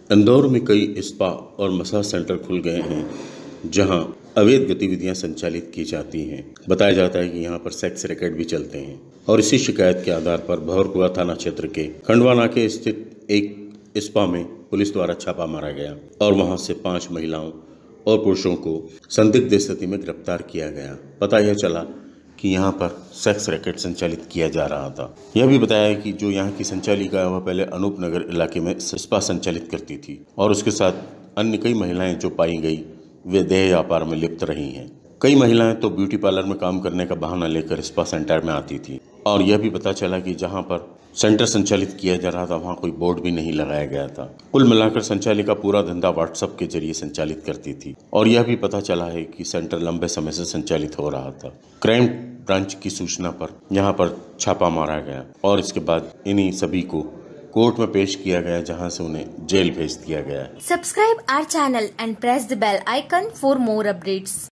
इंदौर में कई स्पा और मसाज सेंटर खुल गए हैं जहां अवैध गतिविधियां संचालित की जाती हैं। बताया जाता है कि यहां पर सेक्स रैकेट भी चलते हैं और इसी शिकायत के आधार पर भंवरकुआ थाना क्षेत्र के खंडवा नाके स्थित एक स्पा में पुलिस द्वारा छापा मारा गया और वहां से 5 महिलाओं और पुरुषों को संदिग्ध स्थिति में गिरफ्तार किया गया। पता यह चला कि यहाँ पर सेक्स रैकेट संचालित किया जा रहा था। यह भी बताया कि जो यहाँ की संचालिका है वह पहले अनूप नगर इलाके में स्पा संचालित करती थी और उसके साथ अन्य कई महिलाएं जो पाई गई वे देह व्यापार में लिप्त रही हैं। कई महिलाएं तो ब्यूटी पार्लर में काम करने का बहाना लेकर स्पा सेंटर में आती थी और यह भी पता चला कि जहाँ पर सेंटर संचालित किया जा रहा था वहाँ कोई बोर्ड भी नहीं लगाया गया था। कुल मिलाकर संचालिका पूरा धंधा व्हाट्सएप के जरिए संचालित करती थी और यह भी पता चला है कि सेंटर लंबे समय से संचालित हो रहा था। क्राइम ब्रांच की सूचना पर यहाँ पर छापा मारा गया और इसके बाद इन्हीं सभी को कोर्ट में पेश किया गया जहां से उन्हें जेल भेज दिया गया। Subscribe our channel and press the bell icon for more updates.